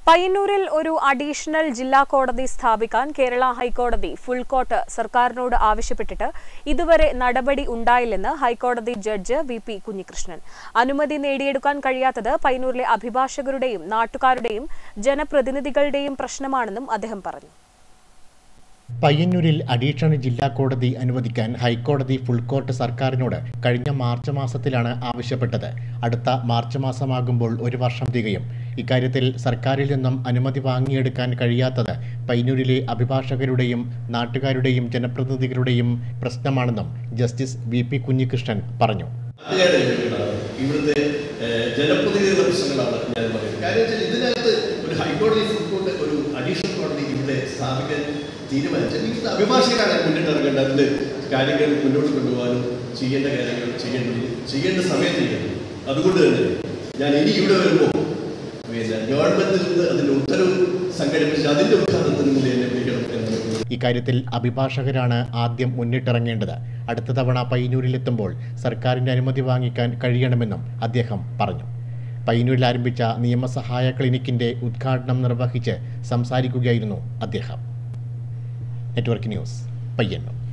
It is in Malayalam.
പയ്യന്നൂരിൽ ഒരു അഡീഷണൽ ജില്ലാ കോടതി സ്ഥാപിക്കാൻ കേരള ഹൈക്കോടതി ഫുൾ കോർട്ട് സർക്കാരിനോട് ആവശ്യപ്പെട്ടിട്ട് ഇതുവരെ നടപടി ഉണ്ടായില്ലെന്ന് ഹൈക്കോടതി ജഡ്ജ് വി.പി. കുഞ്ഞികൃഷ്ണൻ. അനുമതി നേടിയെടുക്കാൻ കഴിയാത്തത് പയ്യന്നൂരിലെ അഭിഭാഷകരുടെയും നാട്ടുകാരുടെയും ജനപ്രതിനിധികളുടെയും പ്രശ്നമാണെന്നും അദ്ദേഹം പറഞ്ഞു. പയ്യന്നൂരിൽ അഡീഷണൽ ജില്ലാ കോടതി അനുവദിക്കാൻ ഹൈക്കോടതി ഫുൾ കോർട്ട് സർക്കാരിനോട് കഴിഞ്ഞ മാർച്ച് മാസത്തിലാണ് ആവശ്യപ്പെട്ടത്. അടുത്ത മാർച്ച് മാസമാകുമ്പോൾ ഒരു വർഷം തികയും. ഇക്കാര്യത്തിൽ സർക്കാരിൽ നിന്നും അനുമതി വാങ്ങിയെടുക്കാൻ കഴിയാത്തത് പയ്യന്നൂരിലെ അഭിഭാഷകരുടെയും നാട്ടുകാരുടെയും ജനപ്രതിനിധികളുടെയും പ്രശ്നമാണെന്നും ജസ്റ്റിസ് വി.പി. കുഞ്ഞികൃഷ്ണൻ പറഞ്ഞു. ഇവിടുത്തെ ജനപ്രതിനിധികളുടെ പ്രശ്നങ്ങളാണ് ഞാൻ പറയുന്നത്. കാര്യം ഇതിനകത്ത് ഒരു ഹൈക്കോടതി ഫുൾ കോർട്ട് ഒരു അഡീഷണൽ കോടതി ഇവിടെ സ്ഥാപിക്കാൻ തീരുമാനിച്ചാൽ ഇവിടുത്തെ അഭിഭാഷകരാണ് മുന്നിട്ടിറങ്ങേണ്ട അതിൻ്റെ കാര്യങ്ങൾ മുന്നോട്ട് കൊണ്ടുപോകാനും ചെയ്യേണ്ട കാര്യങ്ങൾ ചെയ്യേണ്ട സമയത്ത് ചെയ്യണം. അതുകൊണ്ട് തന്നെ ഞാൻ ഇനി ഇവിടെ വരുമ്പോൾ ഗവൺമെന്റിൽ നിന്ന് അതിൻ്റെ ഉത്തരവ് സംഘടിപ്പിച്ച് അതിൻ്റെ ഉദ്ഘാടനത്തിന് മുന്നേ എന്നെ വിളിക്കണം എന്ന്. ഇക്കാര്യത്തിൽ അഭിഭാഷകരാണ് ആദ്യം മുന്നിട്ടിറങ്ങേണ്ടത്. അടുത്ത തവണ പയ്യന്നൂരിലെത്തുമ്പോൾ സർക്കാരിൻ്റെ അനുമതി വാങ്ങിക്കാൻ കഴിയണമെന്നും അദ്ദേഹം പറഞ്ഞു. പയ്യന്നൂരിൽ ആരംഭിച്ച നിയമസഹായ ക്ലിനിക്കിന്റെ ഉദ്ഘാടനം നിർവഹിച്ച് സംസാരിക്കുകയായിരുന്നു അദ്ദേഹം. Network news, Payyanur.